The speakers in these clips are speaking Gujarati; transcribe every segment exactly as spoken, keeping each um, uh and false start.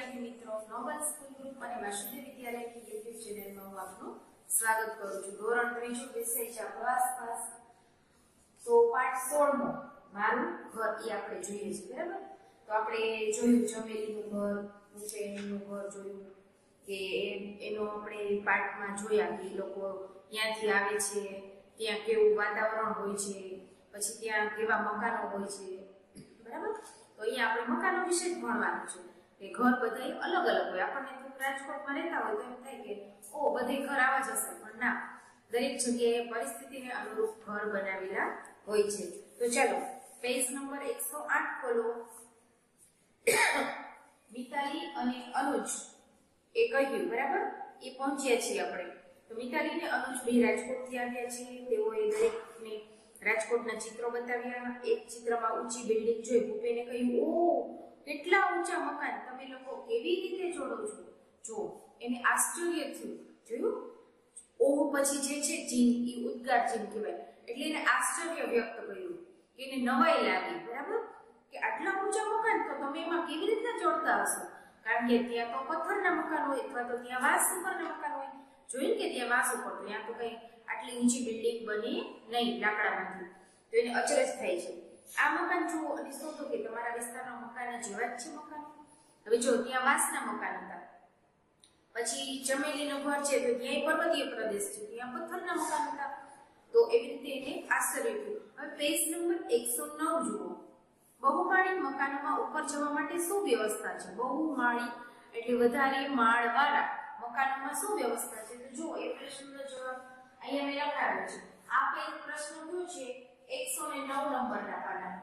વિદ્યાર્થી મિત્રો, નોબલ સ્કૂલ ગ્રુપ અને વાસુદેવ વિદ્યાલય की YouTube ચેનલમાં હું આપનું સ્વાગત કરું છું। ધોરણ ત્રીજું વિષય છે પ્રવાસ। તો પાઠ સોળ મો મારું ઘર એ આપણે જોઈએ છે, બરાબર। તો આપણે જોયું ચમેલીનું ઘર, ઉપેનનું ઘર જોયું કે એનો આપણે પાઠમાં જોયા કે લોકો ક્યાંથી આવે છે, ત્યાં કેવું વાતાવરણ હોય છે, પછી ત્યાં કેવા મકાનો હોય છે, બરાબર। તો અહીંયા આપણે મકાનો વિશે જ ભણવાનું છે કે ઘર બધાય અલગ અલગ હોય। આપણને તો રાજકોટમાં રહેતા હોય તો એમ થાય કે ઓ બધે ઘર આવા જ હશે, પણ ના, દરેક જગ્યાએ પરિસ્થિતિને અનુરૂપ ઘર બનાવેલા હોય છે। તો ચાલો પેજ નંબર એકસો આઠ ખોલો। મિતાલી અને અનુજ એ કહ્યું, બરાબર, એ પહોંચ્યા છીએ આપણે। તો મિતાલી ને અનુજ બે રાજકોટથી આવ્યા છે। તેઓએ દરેકને રાજકોટના ચિત્રો બતાવ્યા। એક ચિત્રમાં ઊંચી બિલ્ડિંગ જોઈ ભૂપેને કહ્યું, ઓ કેટલા ઊંચા મકાન, તમે લોકો કેવી રીતે જોડો છો? જો એને આશ્ચર્ય થયું, જોયું? ઓ પછી જે છે ચિહ્ન, એ ઉદ્ગાર ચિહ્ન કહેવાય, એટલે એને આશ્ચર્ય વ્યક્ત કર્યું કે એને નવાઈ લાગી, બરાબર, કે આટલા ઊંચા મકાન તો તમે એમાં કેવી રીતે જોડતા હશો? કારણ કે ત્યાં તો પથ્થરના મકાન હોય અથવા તો ત્યાં વાંસ ઉપરના મકાન હોય। જોયું કે ત્યાં વાંસ ઉપર, ત્યાં તો કઈ આટલી ઊંચી બિલ્ડિંગ બની નહીં લાકડામાંથી, તો એને અચરજ થાય છે। આ મકાન જુઓ અને શોધો કે તમારા વિસ્તારના મકાન જેવા જ છે મકાન। હવે જો ત્યાં વાંસના મકાન હતા, પછી ચમેલીનું ઘર છે તો ત્યાં પર્વતીય પ્રદેશ છે, ત્યાં પથ્થરના મકાન હતા। તો એવી રીતે એને આશ્ચર્ય થયું। હવે પેજ નંબર એકસો નવ જુઓ। બહુમાળી મકાનોમાં ઉપર જવા માટે શું વ્યવસ્થા છે? બહુમાળી એટલે વધારે માળવાળા મકાનોમાં શું વ્યવસ્થા છે? તો જુઓ એ પ્રશ્નનો જવાબ અહીંયા મેં લખાવ્યો છે। આ પેજ પ્રશ્ન કયો છે? એકસો નવ નંબરના પાના।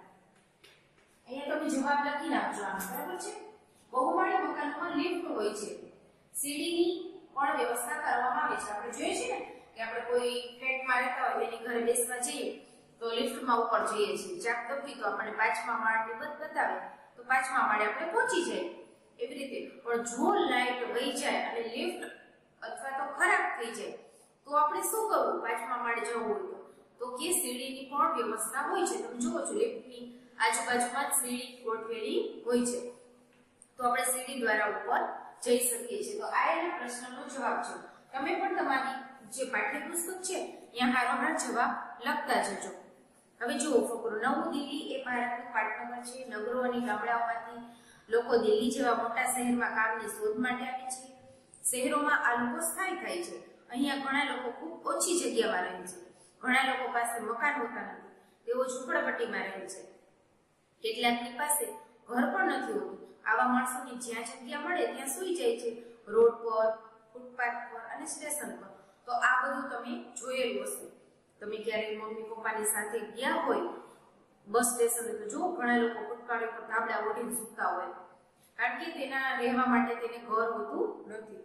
અહીંયા તમે જવાબ લખી નાખજો આનો, બરાબર છે? બહુમાળી મકાનોમાં લિફ્ટ હોય છે, સીડીની પણ વ્યવસ્થા કરવામાં આવે છે। આપણે જોઈએ છે ને કે આપણે કોઈ ફ્લેટમાં રહેતા હોય એની ઘરે બેસવા જઈએ તો લિફ્ટમાં ઉપર જઈએ છીએ, ચાક દબી તો આપણને પાંચમા માળની બત બતાવે તો પાંચમા માળે આપણે પહોંચી જાય। એવી રીતે પણ જો લાઈટ વહી જાય અને લિફ્ટ અથવા તો ખરાબ થઈ જાય તો આપણે શું કરવું? પાંચમા માળે જવું હોય તો તો કે સીડીની પણ વ્યવસ્થા હોય છે। તમે જુઓ છો લિફ્ટની આજુબાજુમાં જ સીડી ગોઠવેલી હોય છે, તો આપણે સીડી દ્વારા ઉપર જઈ શકીએ છીએ। તો આ એના પ્રશ્નનો જવાબ છે। તમે પણ તમારી જે પાઠ્યપુસ્તક છે ત્યાં હારોહાર જવાબ લખતા જજો। હવે જુઓ ફકરો, નવું દિલ્હી એ ભારતનું પાટનગર છે। નગરો અને ગામડાઓમાંથી લોકો દિલ્હી જેવા મોટા શહેરમાં કામની શોધ માટે આવે છે। શહેરોમાં આ લોકો સ્થાયી થાય છે। અહીંયા ઘણા લોકો ખૂબ ઓછી જગ્યામાં રહે છે। ઘણા લોકો પાસે મકાન હોતા નથી, તેઓ ઝૂંપડપટ્ટીમાં રહે છે। કેટલાકની પાસે ઘર પણ નથી હોતું। આવા માણસોને જ્યાં જગ્યા મળે ત્યાં સૂઈ જાય છે, રોડ પર, ફૂટપાથ પર અને સ્ટેશન પર। તો આ બધું તમે જોયેલું હશે। તમે ક્યારેક મમ્મી પપ્પાની સાથે ગયા હોય બસ સ્ટેશને તો જો ઘણા લોકો ફૂટપાથ પર ધાબળા ઓઢીને સૂતા હોય, કારણ કે તેના રહેવા માટે તેને ઘર હોતું નથી।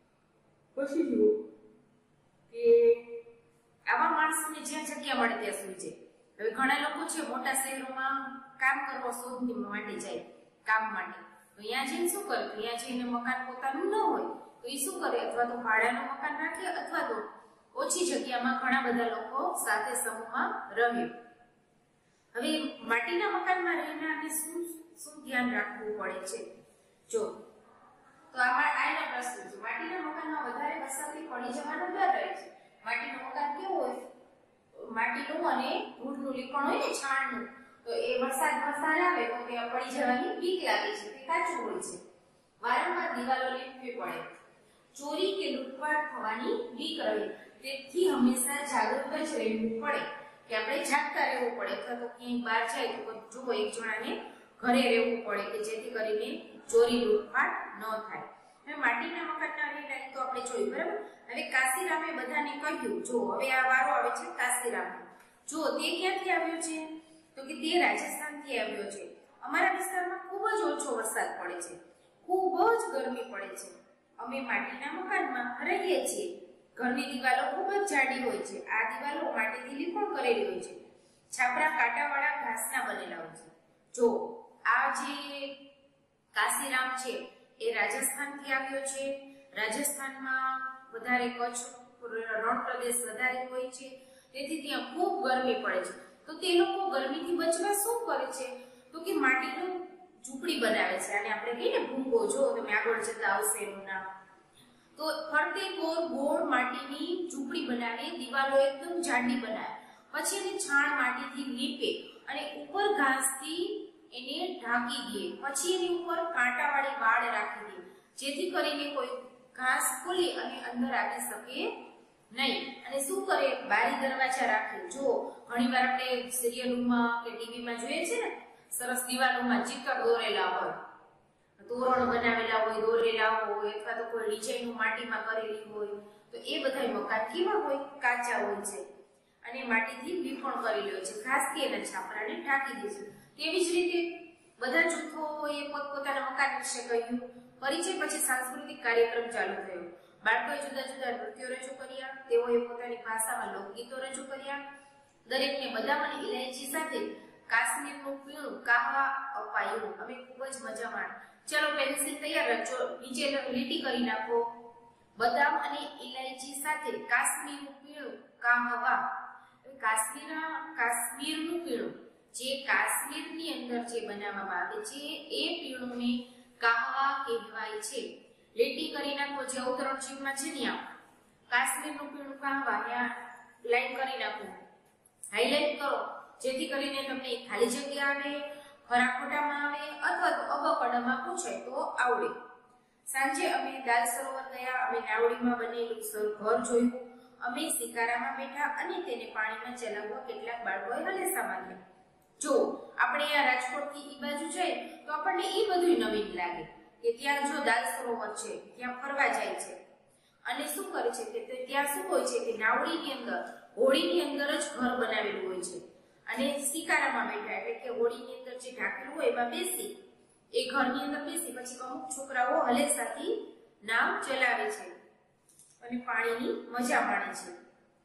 પછી જુઓ કે આવા માણસોને જ્યાં જગ્યા મળે ત્યાં સૂઈ જાય। હવે ઘણા લોકો છે મોટા શહેરોમાં કામ કરવા શોધની માટે જાય, કામ માટે, તો અહીંયા જઈને શું કરે? અહીંયા જઈને મકાન પોતાનું ન હોય તો એ શું કરે? અથવા તો ભાડાનું મકાન રાખે અથવા તો ઓછી જગ્યામાં ઘણા બધા લોકો સાથે સમૂહમાં રહે। હવે માટીના મકાનમાં રહેનારને શું શું ધ્યાન રાખવું પડે છે? જો તો આમાં આના પ્રશ્ન છે। માટીના મકાનમાં વધારે વરસાદથી પડી જવાનો ડર રહે છે। માટીનું મકાન કેવું હોય? માટીનું અને ધૂળનું લીપણ હોય ને, છાણનું, તો એ વરસાદ વરસાદ આવે તો ત્યાં પડી જવાની બીક લાગે છે, તે કાચું હોય છે। વારંવાર દિવાલો લીપવી પડે। ચોરી કે લૂંટફાટ થવાની બીક રહે, તેથી હંમેશા જાગૃત જ રહેવું પડે, કે આપણે જાગતા રહેવું પડે, અથવા તો ક્યાંય બહાર જાય તો જુઓ એક જણાને ઘરે રહેવું પડે કે જેથી કરીને ચોરી લૂંટફાટ ન થાય। હવે માટીના મકાનના રહેલા તો આપણે જોયું, બરાબર। હવે કાશીરામે બધાને કહ્યું, જો હવે આ વારો આવે છે કાશીરામનો। જો તે ક્યાંથી આવ્યો છે? તો કે તે રાજસ્થાનથી આવ્યો છે। અમારા વિસ્તારમાં ખૂબ જ ઓછો વરસાદ પડે છે, ખૂબ જ ગરમી પડે છે। અમે માટીના મકાનમાં રહીએ છીએ। ઘરની દિવાલો ખૂબ જ જાડી હોય છે। આ દિવાલો માટીથી લીપણ કરેલી હોય છે। છાપરા કાંટાવાળા ઘાસના બનેલા હોય છે। જો આ જે કાશીરામ છે એ રાજસ્થાનથી આવ્યો છે। રાજસ્થાનમાં વધારે કચ્છ રણ પ્રદેશ વધારે હોય છે, તેથી ત્યાં ખૂબ ગરમી પડે છે। તો તે લોકો ગરમીથી બચવા શું કરે છે? તો કે માટીનું ઝૂંપડી બનાવે છે, અને આપણે કહીએ ને ભૂંગો, જો તમે આગળ જતા આવશે એનું નામ. તો ફરતે કોર ગોળ માટીની ઝૂંપડી બનાવી, દિવાલો એકદમ જાડી બનાવે, પછી એને છાણ માટીથી લીપે અને ઉપર ઘાસથી એને ઢાંકી દે, પછી એની ઉપર કાંટાવાળી વાડ રાખી દે, જેથી કરીને કોઈ ઘાસ ખોલી અને અંદર આવી શકે નહીં. અને શું કરે, બારી દરવાજા રાખે. જો ઘણીવાર આપણે સિરિયલોમાં કે ટીવીમાં જોઈએ છે ને, સરસ દિવાલોમાં ચિત્ર દોરેલા હોય, તોરણ બનાવેલા હોય, દોરેલા હોય, અથવા તો કોઈ ડિઝાઇન માટીમાં કરેલી હોય, તો એ બધા મકાન કેવા હોય, કાચા હોય છે અને માટીથી લીપણ કરેલી હોય છે, ઘાસથી એના છાપરાને ઢાંકી દે છે. તેવી જ રીતે બધા જૂથોએ પોતપોતાના મકાન વિશે કહ્યું. પરિચય પછી સાંસ્કૃતિક કાર્યક્રમ ચાલુ થયો. બાળકોએ જુદા જુદા નૃત્યો રજૂ કર્યા, તેઓએ પોતાની ભાષામાં લોકગીતો રજૂ કર્યા. દરેકને બદામ અને ઇલાયચી સાથે કાશ્મીરનું પીણું કાહવા અપાયું. અમે ખૂબ જ મજા માણી. ચલો પેન્સિલ તૈયાર રાખજો, નીચે લીટી કરી નાખો. બદામ અને ઇલાયચી સાથે કાશ્મીરનું પીણું કાહવા. કાશ્મીરના કાશ્મીરનું પીણું, જે કાશ્મીરની અંદર જે બનાવવામાં આવે છે એ પીણુંને કાહવા કહેવાય છે. લીટી કરી નાખો, જે અવતરણ ચિહ્નમાં છે ને, કાશ્મીરનું પીણું કાહવા, ત્યાં લાઈન કરી નાખો, હાઈલાઈટ કરો, જેથી કરીને તમને ખાલી જગ્યા આવે, ખરા ખોટામાં આવે, અથવા તો અબકડામાં પૂછાય તો આવડે. સાંજે અમે દાલ સરોવર ગયા. અમે નાવડીમાં બનેલું ઘર જોયું. અમે શિકારામાં બેઠા અને તેને પાણીમાં ચલાવવા કેટલાક બાળકોએ હલેસા માર્યા. જો આપણે આ રાજકોટથી ઈ બાજુ જઈએ તો આપણને ઈ બધું નવીન લાગે કે ત્યાં જો દાલ સરોવર છે, ત્યાં ફરવા જાય છે, અને શું કરે છે કે ત્યાં શું હોય છે કે નાવડીની અંદર, હોળીની અંદર જ ઘર બનાવેલું હોય છે, અને શિકારામાં બેઠા, એટલે કે હોળીની અંદર જે ઢાંકેલું હોય એમાં બેસી, એ ઘરની અંદર બેસી, પછી અમુક છોકરાઓ હલેસાથી નાવ ચલાવે છે અને પાણીની મજા માણે છે.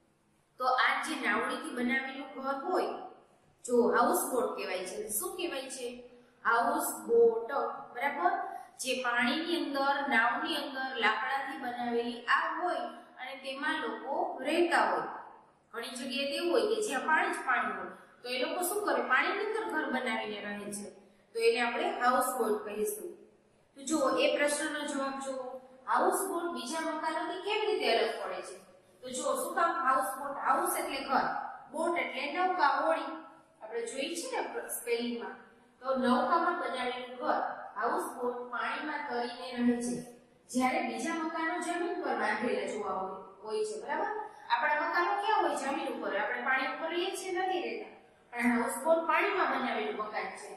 તો આ જે નાવડીથી બનાવેલું ઘર હોય, જો હાઉસ બોટ કહેવાય છે. શું કહેવાય છે? હાઉસ બોટ, બરાબર. જે પાણીની અંદર, નાવની અંદર લાકડાથી બનાવેલી આ હોય અને તેમાં લોકો રહેતા હોય. ઘણી જગ્યાએ તેવું હોય કે જ્યાં પાણી જ પાણી હોય, તો એ લોકો શું કરે, પાણીની અંદર ઘર બનાવીને રહે છે, તો એને આપણે હાઉસ બોટ કહીશું. તો જુઓ, એ પ્રશ્નનો જવાબ જુઓ. હાઉસ બોટ બીજા મકાનોથી કેવી રીતે અલગ પડે છે? તો જુઓ, શું કામ હાઉસ બોટ? હાઉસ એટલે ઘર, બોટ એટલે નૌકા, હોડી. આપણે જોઈ છે ને સ્પેલિંગમાં, તો નૌકામાં બનાવેલું ઘર, હાઉસ બોટ, પાણીમાં તરીને રહે છે. જ્યારે બીજા મકાનો જમીન પર બાંધેલા જોવા હોય છે, બરાબર. આપણા મકાનો ક્યાં હોય? જમીન ઉપર. આપણે પાણી ઉપર રહીએ છીએ, નથી રહેતા. પણ હાઉસ બોટ પાણીમાં બનાવેલું મકાન છે,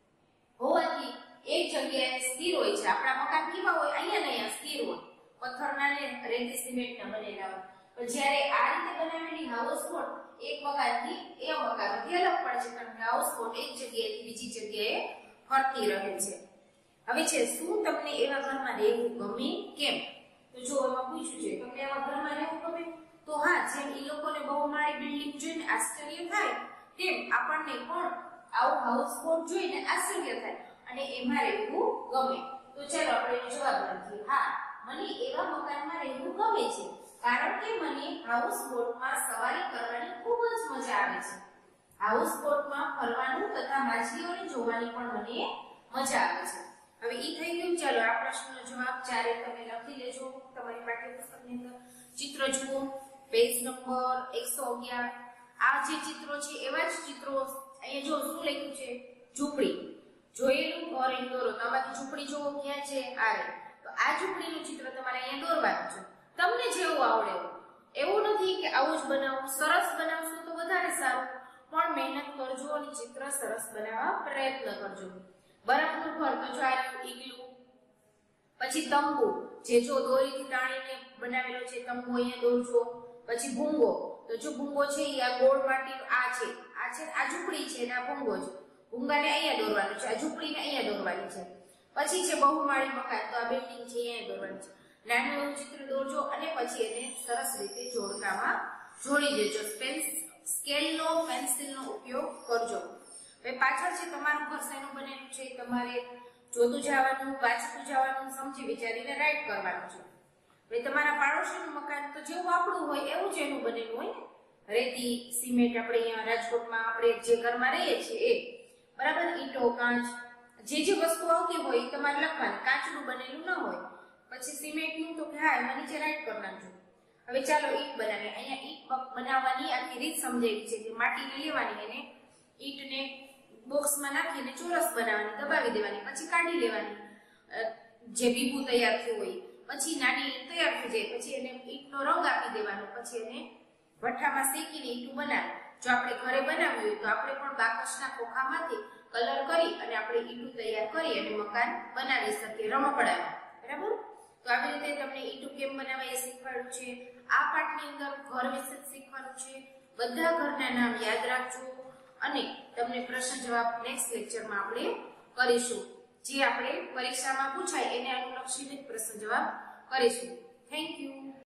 હોવાથી એક જગ્યાએ સ્થિર હોય છે. આપણા મકાન કેવા હોય? અહીંયા ને અહીંયા સ્થિર હોય, પથ્થરના ને રેતી સિમેન્ટના બનેલા હોય. પણ જ્યારે આ રીતે બનાવેલી હાઉસ બોટ એક મકાનથી એ મકાનથી અલગ પડે છે, કારણ કે હાઉસ બોટ એક જગ્યાએથી બીજી જગ્યાએ ફરતી રહે છે. હવે છે, શું તમને એવા ઘરમાં રહેવું ગમે? કેમ? તો જો એમાં પૂછ્યું છે, તમને એવા ઘરમાં રહેવું ગમે? તો હા, જેમ એ લોકોને બહુમાળી બિલ્ડિંગ જોઈને આશ્ચર્ય થાય, તેમ આપણને પણ આવું હાઉસ બોટ જોઈને આશ્ચર્ય થાય અને એમાં રહેવું ગમે. તો ચાલો આપણે એનો જવાબ લખીએ. હા, મને એવા મકાનમાં રહેવું ગમે છે, કારણ કે મને હાઉસ બોટમાં સવારી કરવાની ખૂબ જ મજા આવે છે. હાઉસ બોટમાં ફરવાનું તથા માછલીઓને જોવાની પણ મને મજા આવે છે. હવે ઈ થઈ ગયું. ચાલો આ પ્રશ્નનો જવાબ ચારે તમે લખી લેજો તમારી પાઠ્યપુસ્તકની અંદર. ચિત્ર જુઓ, પેજ નંબર એકસો અગિયાર. આ જે ચિત્રો છે એવા જ ચિત્રો અહીંયા જો શું લખ્યું છે? ઝૂંપડી. જોયેલું ઘર અહીં દોરો. તો આમાંથી ઝૂંપડી જોવો ક્યાં છે? આ રે. તો આ ઝૂંપડીનું ચિત્ર તમારે અહીંયા દોરવાનું છે, તમને જેવું આવડે એવું. નથી કે આવું જ બનાવો, સરસ બનાવશો તો વધારે સારું, પણ મહેનત કરજો અને ચિત્ર સરસ બનાવવા પ્રયત્ન કરજો. બરફનું ઘર, તો જો આ ઈગલું. પછી તંબુ, જે જો દોરીથી તાણીને બનાવેલો છે, તંબુ અહીંયા દોરજો. પછી ભૂંગો, તો જો ભૂંગો છે એ આ ગોળ માટીનો આ છે, આ છે આ ઝૂંપડી છે અને આ ભૂંગો છે. ભૂંગાને અહીંયા દોરવાનું છે, આ ઝૂંપડીને અહીંયા દોરવાની છે. પછી છે બહુમાળી મકાન, તો આ બિલ્ડિંગ છે અહીંયા દોરવાની છે. નાનું એવું ચિત્ર દોરજો અને પછી એને સરસ રીતે જોડકામાં જોડી દેજો. સ્કેલનો, પેન્સિલનો ઉપયોગ કરજો. હવે પાછળ છે તમારું ઘર શેનું બનેલું છે, તમારે જોતું જવાનું, વાંચતું જવાનું, સમજી વિચારીને રાઈટ કરવાનું છે. હવે તમારા પાડોશીનું મકાન તો જેવું આપણું હોય એવું જ એનું બનેલું હોય ને, રેતી સિમેન્ટ. આપણે અહીંયા રાજકોટમાં આપણે જે ઘરમાં રહીએ છીએ એ, બરાબર, ઈંટો કાચ જે જે વસ્તુ આવતી હોય એ તમારે લખવાની, કાચનું બનેલું ન હોય. પછી સિમેન્ટનું તો કે હા એમાં નીચે રાઈટ કરી નાખજો. હવે ચાલો ઈટ બનાવીએ. અહીંયા ઈટ બનાવવાની આખી રીત સમજાવી છે કે માટીને લેવાની અને ઈટને બોક્સમાં નાખીને ચોરસ બનાવવાની, દબાવી દેવાની, પછી કાઢી લેવાની જે બીબું તૈયાર થયું હોય. પછી નાની ઈટ તૈયાર થઈ જાય પછી એને ઈટનો રંગ આપી દેવાનો, પછી એને ભઠ્ઠામાં શેકીને ઈટું બનાવે. જો આપણે ઘરે બનાવ્યું હોય તો આપણે પણ બાકસના ખોખામાંથી કલર કરી અને આપણે ઈટું તૈયાર કરી અને મકાન બનાવી શકીએ રમકડામાં. બરાબર? તો આવી રીતે તમને ઈટું કેમ બનાવાય એ શીખવાડ્યું છે. આ પાઠની અંદર ઘર વિશે શીખવાનું છે. બધા ઘરના નામ યાદ રાખજો અને તમને પ્રશ્ન જવાબ નેક્સ્ટ લેક્ચરમાં આપણે કરીશું. જે આપણે પરીક્ષામાં પૂછાય એને અનુલક્ષીને પ્રશ્ન જવાબ કરીશું. Thank you.